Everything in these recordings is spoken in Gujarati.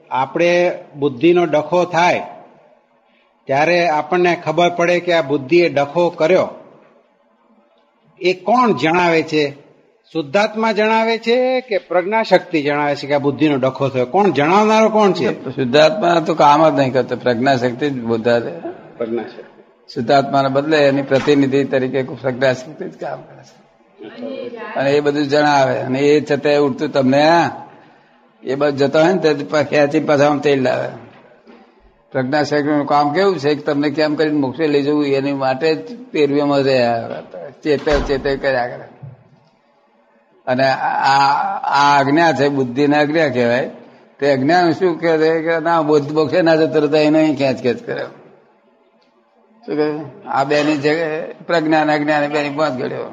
આપણે બુદ્ધિનો ડખો થાય ત્યારે આપણને ખબર પડે કે આ બુદ્ધિએ ડખો કર્યો. એ કોણ જણાવે છે? શુદ્ધાત્મા જણાવે છે કે પ્રજ્ઞાશક્તિ જણાવે છે કે આ બુદ્ધિનો ડખો થયો? કોણ જણાવનારો કોણ છે? શુદ્ધાત્મા તો કામ જ નહીં કરતો, પ્રજ્ઞાશક્તિ જ બોધારે. પ્રજ્ઞાશક્તિ શુદ્ધાત્માને બદલે એની પ્રતિનિધિ તરીકે પ્રજ્ઞાશક્તિ જ કામ કરે છે અને એ બધું જણાવે. અને એ છતાં ઉઠતું તમને એ બધું જતો હોય ને તો ખેંચી પાછા આમ તેલ લાવે. પ્રજ્ઞાશક્તિનું કામ કેવું છે કે તમને કેમ કરીને મોક્ષે લઈ જવું એની માટે જ પેરવીમાં રહ્યા ચેતે કર્યા કરે. અને આ આજ્ઞા છે, બુદ્ધિને આજ્ઞા કહેવાય. તે અજ્ઞાન શું કહે કે ના બુદ્ધ મોક્ષે ના જતો રહેતા એને ખેંચ કરે. શું કહે? આ બેની છે પ્રજ્ઞા અજ્ઞાન બેની પાંચ ગળ્યો.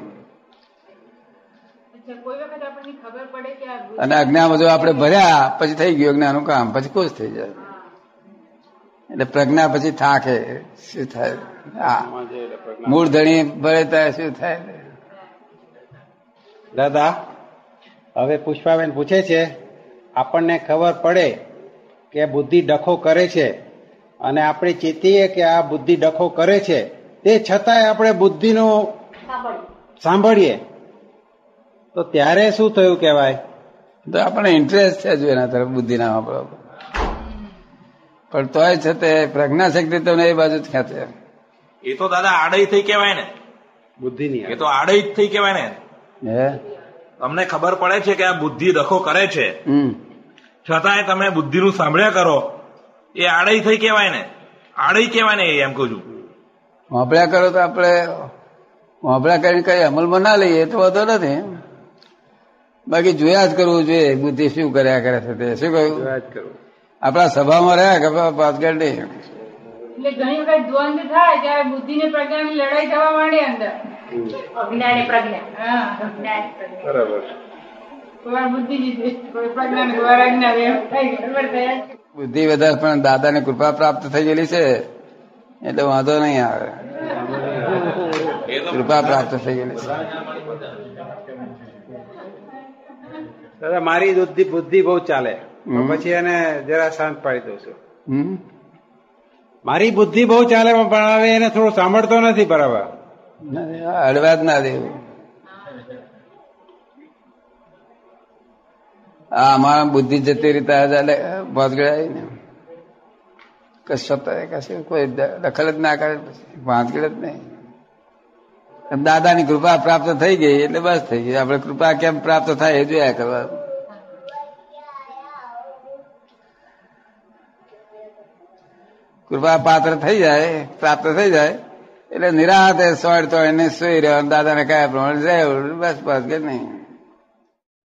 અને અજ્ઞામાં જો આપણે ભર્યા પછી થઈ ગયું અજ્ઞાનનું કામ, પછી ખુશ થઈ જાય. એટલે પ્રજ્ઞા પછી થાકે શું થાય? મૂળ ધણી ભરે ત્યારે શું થાય? દાદા, હવે પુષ્પાબેન પૂછે છે, આપણને ખબર પડે કે બુદ્ધિ ડખો કરે છે અને આપણે ચેતીએ કે આ બુદ્ધિ ડખો કરે છે, તે છતાંય આપણે બુદ્ધિનો સાંભળીએ તો ત્યારે શું થયું કહેવાય? તો આપણને ઇન્ટરેસ્ટ છે જો એના તરફ બુદ્ધિના વાપરો, પણ તોય છે તે પ્રજ્ઞાશક્તિ તો એ બાજુ જ ખેંચે. એ તો દાદા આડઈ થઈ કહેવાય ને, બુદ્ધિની. એ તો આડઈ જ થઈ કહેવાય ને. હે, તમને ખબર પડે છે કે આ બુદ્ધિ ડખો કરે છે, છતાંય તમે બુદ્ધિનું સાંભળ્યા કરો, એ આડઈ થઈ કહેવાય ને. આડઈ કહેવાય ને, એમ કહું છું. વાપર્યા કરો તો આપણે વાપર્યા કરીને કઈ અમલમાં ના લઈએ તો વાંધો નથી. બાકી જોયા જ કરવું જોઈએ બુદ્ધિ શું કર્યા કરે છે તે. શું કહ્યું? જોયા જ કરવું. આપણા સભામાં રહ્યા કે પાછળ નહીં. એટલે ઘણી વખત દ્વંદ થાય ત્યારે બુદ્ધિ ને પ્રજ્ઞાની લડાઈ થવા માંડે અંદર. અજ્ઞાન પ્રજ્ઞા. બરાબર. કોઈ બુદ્ધિ જીતે, કોઈ પ્રજ્ઞા ને કોઈ અજ્ઞાન, એમ થઈ બરાબર થયા. બુદ્ધિ વધારે પણ દાદાની કૃપા પ્રાપ્ત થઈ ગયેલી છે એટલે વાંધો નહીં આવે. કૃપા પ્રાપ્ત થઈ ગયેલી છે. દાદા, મારી બુદ્ધિ બહુ ચાલે, પછી એને જરા શાંત પાડી દઉં છું. મારી બુદ્ધિ બહુ ચાલે પણ હવે એને થોડું સાંભળતો નથી બરાબર. અડવા જ ના દેવું. હા, અમારા બુદ્ધિ જતી રીતે ભાંતગડાય ને કશું કોઈ દખલ જ ના કરે, ભાંતગડ જ નહીં. દાદાની કૃપા પ્રાપ્ત થઈ ગઈ એટલે બસ થઈ ગઈ. આપણે કૃપા કેમ પ્રાપ્ત થાય એ જોયા કરવા. કૃપા પાત્ર થઈ જાય, પ્રાપ્ત થઈ જાય એટલે નિરાતે સોળ તો એને સુઈ રહ્યો, દાદાને કયા પ્રમાણે જાય, બસ કે નહીં.